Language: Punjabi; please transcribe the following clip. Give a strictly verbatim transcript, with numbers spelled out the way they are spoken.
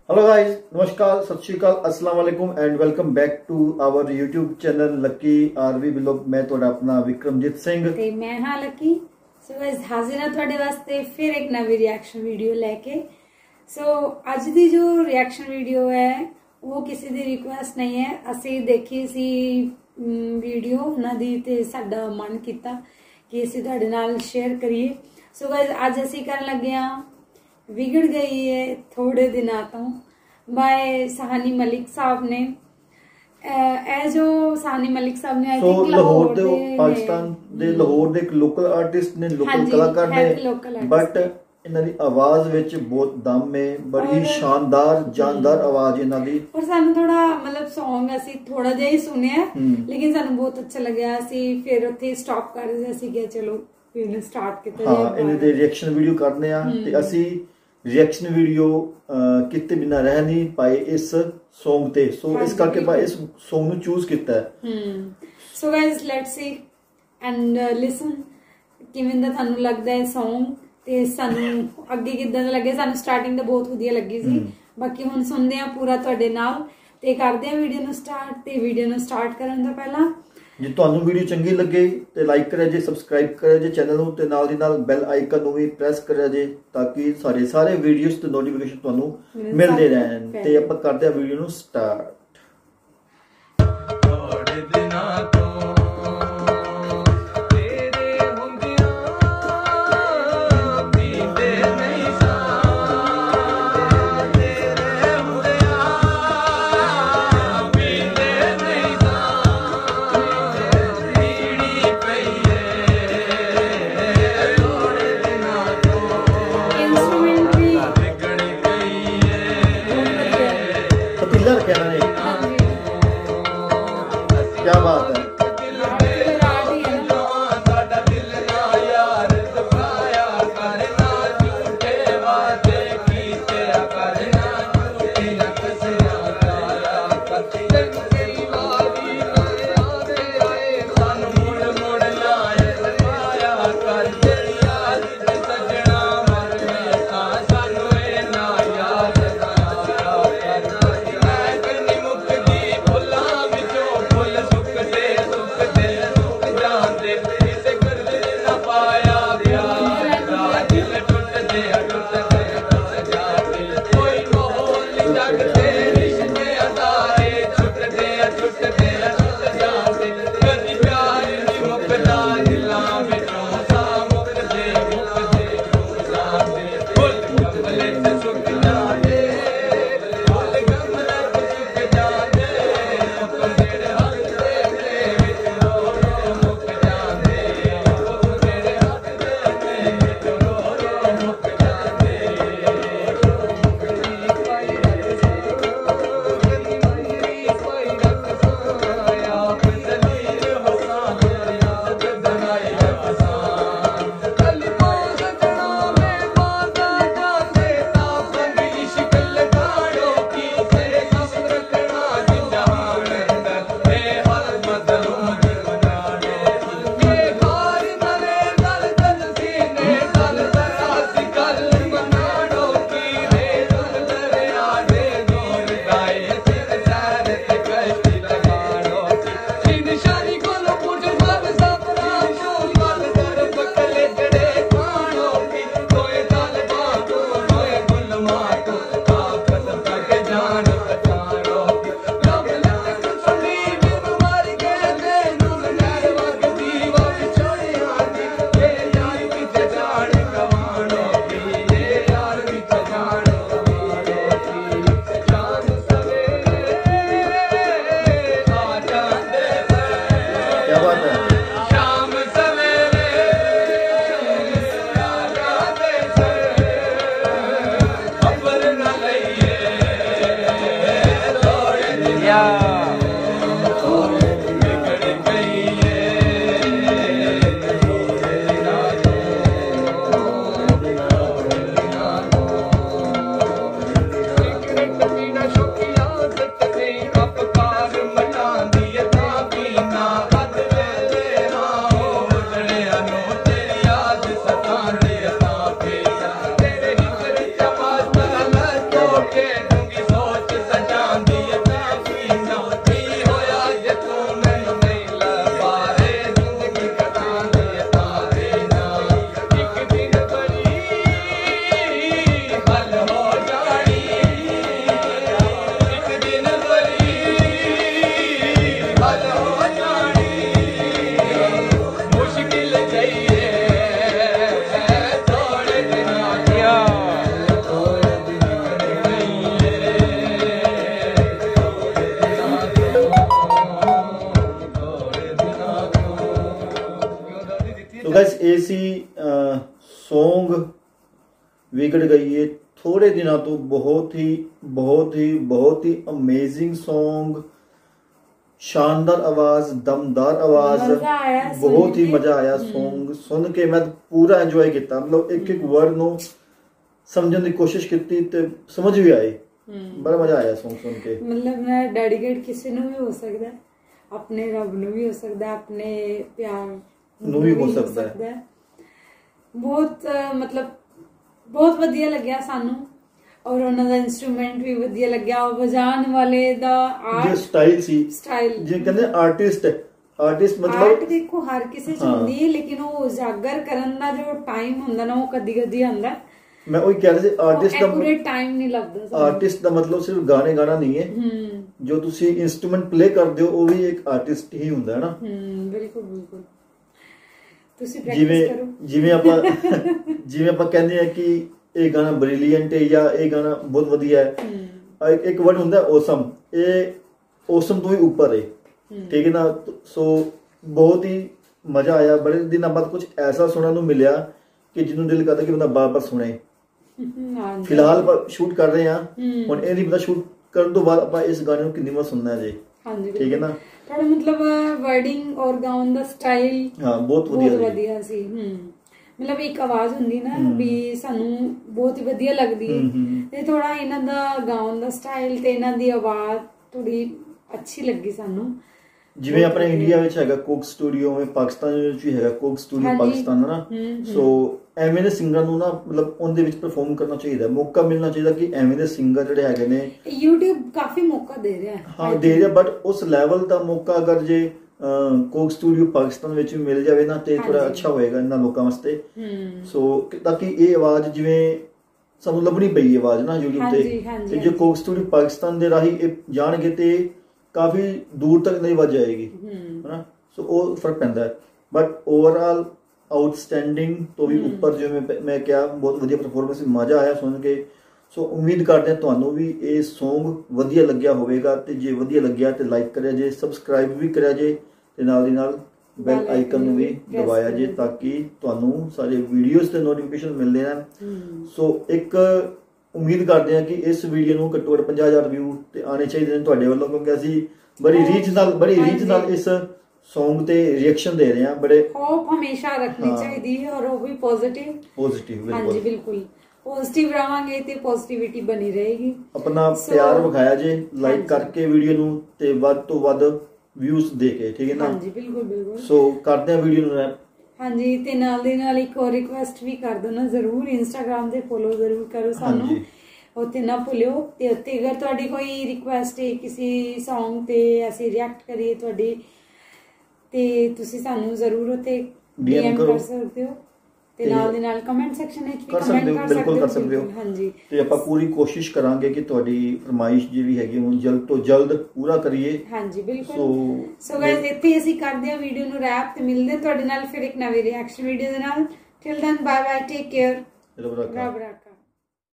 हेलो गाइस, नमस्कार, सत श्री अकाल, अस्सलाम वालेकुम and welcome back to our YouTube channel Lucky RV vlog. मैं ਤੁਹਾਡਾ अपना विक्रमजीत सिंह ਤੇ ਮੈਂ ਹਾਂ ਲੱਕੀ। ਸੋ ਗਾਇਸ ਹਾਜ਼ਰ ਹਾਂ ਤੁਹਾਡੇ ਵਾਸਤੇ ਫਿਰ ਇੱਕ ਨਵੀਂ ਰਿਐਕਸ਼ਨ ਵੀਡੀਓ ਲੈ ਕੇ। ਸੋ ਅੱਜ ਦੀ ਜੋ ਰਿਐਕਸ਼ਨ ਵੀਡੀਓ ਹੈ ਉਹ ਕਿਸੇ ਦੀ ਰਿਕੁਐਸਟ ਨਹੀਂ ਹੈ, ਅਸੀਂ ਦੇਖੀ ਸੀ ਵੀਡੀਓ ਉਹਨਾਂ ਦੀ ਤੇ ਸਾਡਾ ਮਨ ਕੀਤਾ ਕਿ ਅਸੀਂ ਤੁਹਾਡੇ ਨਾਲ ਸ਼ੇਅਰ ਕਰੀਏ। ਸੋ ਗਾਇਸ ਅੱਜ ਅਸੀਂ ਕਰਨ ਲੱਗੇ ਹਾਂ ਵਿਗੜ गई है थोड़े दिनों तो बाय साहनी मलिक साहब ने। ए जो साहनी मलिक साहब ने आई थिंक लाहौर दे पाकिस्तान दे लाहौर दे एक लोकल आर्टिस्ट ने, लोकल कलाकार ने, बट इन्हां दी आवाज विच बहुत दम है, बड़ी शानदार जानदार आवाज इन्हां दी। और सानू थोड़ा मतलब सॉन्ग ਅਸੀਂ थोड़ा ਜਿਹਾ ਹੀ ਸੁਣਿਆ लेकिन सानू बहुत अच्छा लगा। ਅਸੀਂ ਫਿਰ ਉੱਥੇ ਸਟਾਪ ਕਰ ਰਹੇ ਸੀ ਕਿ ਚਲੋ ਫਿਰ ਸਟਾਰਟ ਕੀਤਾ ਹਾਂ ਇਹਨਾਂ ਦੇ ਰਿਐਕਸ਼ਨ ਵੀਡੀਓ ਕਰਨੇ ਆ ਤੇ ਅਸੀਂ रिएक्शन वीडियो किते बिना रह नहीं पाए इस सॉन्ग ते, सो इस करके पा इस सॉन्ग नु चूज किया है। So guys let's see and listen किवें दा थानू लगदा है सॉन्ग ते सानू अगे किदां दा लगे। सानू स्टार्टिंग तो बहुत वधिया लगी सी, बाकी हुण सुनदे आ पूरा तुहाडे नाल ते करदे आ वीडियो नु स्टार्ट। ते वीडियो नु स्टार्ट करन दा पहला जे तुहानू वीडियो चंगी लगे तो लाइक करे जे, सबसक्राइब करे जे चैनल नू ते नाल दी नाल बेल आइकन नू भी प्रेस करे जे ताकि सारे सारे वीडियोस ते नोटिफिकेशन तुहानू मिलदे रहन। ते आपां करदे आ वीडियो नू स्टार्ट। थोड़े दिनां तो क्या बात है। तो गाइस ये सी सॉन्ग विगड़ गई है थोड़े दिनों तो बहुत ही बहुत ही बहुत ही अमेजिंग सॉन्ग, शानदार आवाज, दमदार आवाज, बहुत ही मजा आया सॉन्ग सुन के। मैं पूरा एंजॉय किया, मतलब एक एक वर्ड नो समझने की कोशिश की ते समझ भी आई, बड़ा मजा आया सॉन्ग सुन के। मतलब मैं डेडिकेट किसी ਨੂੰ भी हो सकता है, अपने रब ਨੂੰ भी हो सकता है, अपने प्यार ਨੂੰ भी हो सकता है। बहुत मतलब बहुत ਵਧੀਆ ਲੱਗਿਆ ਸਾਨੂੰ, और उन्होंने इंस्ट्रूमेंट भी ਵਧੀਆ ਲੱਗਿਆ, और ਵਜਾਉਣ ਵਾਲੇ ਦਾ ਆਰਟ ਸਟਾਈਲ ਸੀ, ਸਟਾइल ਜੇ ਕਹਿੰਦੇ ਆਰਟਿਸਟ ਆਰਟਿਸਟ ਮਤਲਬ ਆਰਟ ਦੇਖੋ ਹਰ ਕਿਸੇ ਚ ਹੁੰਦੀ ਹੈ, ਲੇਕਿਨ ਉਹ ਉਜਾਗਰ ਕਰਨ ਦਾ ਜੋ ਟਾਈਮ ਹੁੰਦਾ ਨਾ ਉਹ ਕਦੀ ਕਦੀ ਆਉਂਦਾ। मैं वही कह रहा ਸੀ ਆਰਟਿਸਟ ਦਾ ਪੂਰੇ ਟਾਈਮ ਨਹੀਂ ਲੱਗਦਾ। ਆਰਟਿਸਟ ਦਾ ਮਤਲਬ ਸਿਰਫ ਗਾਣੇ ਗਾਣਾ ਨਹੀਂ ਹੈ, ਜੋ ਤੁਸੀਂ ਇਨਸਟਰੂਮੈਂਟ ਪਲੇ ਕਰਦੇ ਹੋ ਉਹ ਵੀ ਇੱਕ ਆਰਟਿਸਟ ਹੀ ਹੁੰਦਾ ਹੈ ਨਾ। ਹਮ ਬਿਲਕੁਲ ਬਿਲਕੁਲ। ਤੁਸੀਂ ਜਿਵੇਂ ਪ੍ਰੈਕਟਿਸ ਕਰੋ, ਜਿਵੇਂ ਆਪਾਂ ਜਿਵੇਂ ਆਪਾਂ ਕਹਿੰਦੇ ਆ ਕਿ ਇਹ ਗਾਣਾ ਬ੍ਰਿਲੀਅੰਟ ਹੈ ਜਾਂ ਇਹ ਗਾਣਾ ਬਹੁਤ ਵਧੀਆ ਹੈ, ਇੱਕ ਇੱਕ ਵਰਡ ਹੁੰਦਾ ਔਸਮ, ਇਹ ਔਸਮ ਤੋਂ ਵੀ ਉੱਪਰ ਹੈ, ਠੀਕ ਹੈ ਨਾ। ਸੋ ਬਹੁਤ ਹੀ ਮਜ਼ਾ ਆਇਆ, ਬੜੇ ਦਿਨਾਂ ਬਾਅਦ ਕੁਝ ਐਸਾ ਸੁਣਨ ਨੂੰ ਮਿਲਿਆ ਕਿ ਜਿਹਨੂੰ ਦਿਲ ਕਰਦਾ ਕਿ ਬੰਦਾ ਬਾਰ-ਬਾਰ ਸੁਣੇ। ਫਿਲਹਾਲ ਆਪਾਂ ਸ਼ੂਟ ਕਰ ਰਹੇ ਹਾਂ, ਹੁਣ ਇਹ ਨਹੀਂ ਪਤਾ ਸ਼ੂਟ ਕਰਨ ਤੋਂ ਬਾਅਦ ਆਪਾਂ ਇਸ ਗਾਣੇ ਨੂੰ ਕਿੰਨੀ ਵਾਰ ਸੁਣਨਾ ਹੈ ਜੀ। ਹਾਂਜੀ ਠੀਕ ਹੈ ਨਾ। ਤੁਹਾਡਾ ਮਤਲਬ ਵਰਡਿੰਗ ਔਰ ਗਾਉਣ ਦਾ ਸਟਾਈਲ ਹਾਂ ਬਹੁਤ ਵਧੀਆ ਬਹੁਤ ਵਧੀਆ ਸੀ। ਹਮ ਮਤਲਬ ਇੱਕ ਆਵਾਜ਼ ਹੁੰਦੀ ਨਾ ਵੀ ਸਾਨੂੰ ਬਹੁਤ ਹੀ ਵਧੀਆ ਲੱਗਦੀ ਹੈ, ਤੇ ਥੋੜਾ ਇਹਨਾਂ ਦਾ ਗਾਉਣ ਦਾ ਸਟਾਈਲ ਤੇ ਇਹਨਾਂ ਦੀ ਆਵਾਜ਼ ਥੋੜੀ ਅੱਛੀ ਲੱਗੀ ਸਾਨੂੰ। ਜਿਵੇਂ ਆਪਣੇ ਇੰਡੀਆ ਵਿੱਚ ਹੈਗਾ ਕੋਕ ਸਟੂਡੀਓ, ਵਿੱਚ ਪਾਕਿਸਤਾਨ ਵਿੱਚ ਵੀ ਹੈਗਾ ਕੋਕ ਸਟੂਡੀਓ ਪਾਕਿਸਤਾਨ ਦਾ ਨਾ। ਸੋ ਐਵੇਂ ਦੇ ਸਿੰਗਰਾਂ ਨੂੰ ਨਾ ਮਤਲਬ ਉਹਦੇ ਵਿੱਚ ਪਰਫਾਰਮ ਕਰਨਾ ਚਾਹੀਦਾ, ਮੌਕਾ ਮਿਲਣਾ ਚਾਹੀਦਾ ਕਿ ਐਵੇਂ ਦੇ ਸਿੰਗਰ ਜਿਹੜੇ ਹੈਗੇ ਨੇ YouTube ਕਾਫੀ ਮੌਕਾ ਦੇ ਰਿਹਾ ਹੈ। ਹਾਂ ਦੇ ਰਿਹਾ, ਬਟ ਉਸ ਲੈਵਲ ਦਾ ਮੌਕਾ ਅਗਰ ਜੇ ਕੋਕ ਸਟੂਡੀਓ ਪਾਕਿਸਤਾਨ ਵਿੱਚ ਵੀ ਮਿਲ ਜਾਵੇ ਨਾ ਤੇ ਥੋੜਾ ਅੱਛਾ ਹੋਏਗਾ ਇਹਨਾਂ ਲੋਕਾਂ ਵਾਸਤੇ। ਸੋ ਤਾਂ ਕਿ ਇਹ ਆਵਾਜ਼ ਜਿਵੇਂ ਸਾਨੂੰ ਲੱਭਣੀ ਪਈ ਆਵਾਜ਼ ਨਾ YouTube ਤੇ, ਤੇ ਜੇ ਕੋਕ ਸਟੂਡੀਓ ਪਾਕਿਸਤਾਨ ਦੇ ਰਾਹੀਂ ਇਹ ਜਾਣਗੇ ਤੇ ਕਾਫੀ ਦੂਰ ਤੱਕ ਨਹੀਂ ਵੱਜ ਜਾਏਗੀ ਹਨਾ। ਸੋ ਉਹ ਫਰਕ ਪੈਂਦਾ ਹੈ, ਬਟ ਓਵਰਆਲ ਆਊਟਸਟੈਂਡਿੰਗ ਤੋਂ ਵੀ ਉੱਪਰ ਜਿਵੇਂ ਮੈਂ ਕਿਹਾ ਬਹੁਤ ਵਧੀਆ ਪਰਫਾਰਮੈਂਸ, ਮਜ਼ਾ ਆਇਆ ਸੁਣ ਕੇ। ਸੋ ਉਮੀਦ ਕਰਦੇ ਹਾਂ ਤੁਹਾਨੂੰ ਵੀ ਇਹ ਸੌਂਗ ਵਧੀਆ ਲੱਗਿਆ ਹੋਵੇਗਾ, ਤੇ ਜੇ ਵਧੀਆ ਲੱਗਿਆ ਤੇ ਲਾਈਕ ਕਰਿਆ ਜੇ, ਸਬਸਕ੍ਰਾਈਬ ਵੀ ਕਰਿਆ ਜੇ, ਤੇ ਨਾਲ ਦੀ ਨਾਲ ਬੈਲ ਆਈਕਨ ਨੂੰ ਵੀ ਦਬਾਇਆ ਜੇ ਤਾਂ ਕਿ ਤੁਹਾਨੂੰ ਸਾਰੇ ਵੀਡੀਓਜ਼ ਤੇ ਨੋਟੀਫਿਕੇਸ਼ਨ ਮਿਲਦੇ ਰਹਿਣ। ਸੋ ਇੱਕ ਉਮੀਦ ਕਰਦੇ ਹਾਂ ਕਿ ਇਸ ਵੀਡੀਓ ਨੂੰ ਘੱਟੋ ਘੱਟ ਪੰਜਾਹ ਹਜ਼ਾਰ ਵਿਊ ਤੇ ਆਣੇ ਚਾਹੀਦੇ ਨੇ ਤੁਹਾਡੇ ਵੱਲੋਂ, ਕਿਉਂਕਿ ਅਸੀਂ ਬੜੀ ਰੀਚ ਨਾਲ ਬੜੀ ਰੀਚ ਨਾਲ ਇਸ ਸੌਂਗ ਤੇ ਰਿਐਕਸ਼ਨ ਦੇ ਰਹੇ ਹਾਂ। ਬੜੇ ਹੋਪ ਹਮੇਸ਼ਾ ਰੱਖਣੀ ਚਾਹੀਦੀ ਹੈ, ਔਰ ਉਹ ਵੀ ਪੋਜ਼ਿਟਿਵ ਪੋਜ਼ਿਟਿਵ ਹਾਂਜੀ ਬਿਲਕੁਲ ਪੋਜ਼ਿਟਿਵ ਰਹਾਂਗੇ ਤੇ ਪੋਜ਼ਿਟਿਵਿਟੀ ਬਣੀ ਰਹੇਗੀ। ਆਪਣਾ ਪਿਆਰ ਵਿਖਾਇਆ ਜੇ ਲਾਈਕ ਕਰਕੇ ਵੀਡੀਓ ਨੂੰ ਤੇ ਵੱਧ ਤੋਂ ਵੱਧ ਵਿਊਜ਼ ਦੇ ਕੇ, ਠੀਕ ਹੈ ਨਾ। ਹਾਂਜੀ ਬਿਲਕੁਲ ਬਿਲਕੁਲ। ਸੋ ਕਰਦੇ ਹਾਂ ਵੀਡੀਓ ਨੂੰ ਰੈਪ। ਹਾਂਜੀ ਤੇ ਨਾਲ ਦੇ ਨਾਲ ਇੱਕ ਹੋਰ ਰਿਕੁਐਸਟ ਵੀ ਕਰ ਦੋ ਨਾ, ਜ਼ਰੂਰ ਇੰਸਟਾਗ੍ਰਾਮ ਤੇ ਫੋਲੋ ਜ਼ਰੂਰ ਕਰੋ ਸਾਨੂੰ, ਉੱਥੇ ਨਾ ਭੁੱਲਿਓ। ਤੇ ਉੱਥੇ ਅਗਰ ਤੁਹਾਡੀ ਕੋਈ ਰਿਕੁਐਸਟ ਹੈ ਕਿਸੇ ਸੌਂਗ ਤੇ ਅਸੀਂ ਰਿਐਕਟ ਕਰੀਏ ਤੁਹਾਡੀ, ਤੇ ਤੁਸੀਂ ਸਾਨੂੰ ਜ਼ਰੂਰ ਉੱਥੇ ਡੀਐਮ ਕਰ ਸਕਦੇ ਹੋ, ਤੇ ਨਾਲ ਦੇ ਨਾਲ ਕਮੈਂਟ ਸੈਕਸ਼ਨ ਵਿੱਚ ਵੀ ਕਮੈਂਟ ਬਿਲਕੁਲ ਕਰ ਸਕਦੇ ਹੋ। ਹਾਂਜੀ ਤੇ ਆਪਾਂ ਪੂਰੀ ਕੋਸ਼ਿਸ਼ ਕਰਾਂਗੇ ਕਿ ਤੁਹਾਡੀ ਫਰਮਾਇਸ਼ ਜਿਹੜੀ ਹੈਗੀ ਉਹ ਜਲਦ ਤੋਂ ਜਲਦ ਪੂਰਾ ਕਰੀਏ। ਹਾਂਜੀ ਬਿਲਕੁਲ। ਸੋ ਗਾਇਸ ਇੱਥੇ ਅਸੀਂ ਕਰਦੇ ਹਾਂ ਵੀਡੀਓ ਨੂੰ ਰੈਪ, ਤੇ ਮਿਲਦੇ ਤੁਹਾਡੇ ਨਾਲ ਫਿਰ ਇੱਕ ਨਵੀਂ ਰਿਐਕਸ਼ਨ ਵੀਡੀਓ ਦੇ ਨਾਲ। Till then bye bye, take care, ਰੱਬ ਰੱਖਾ।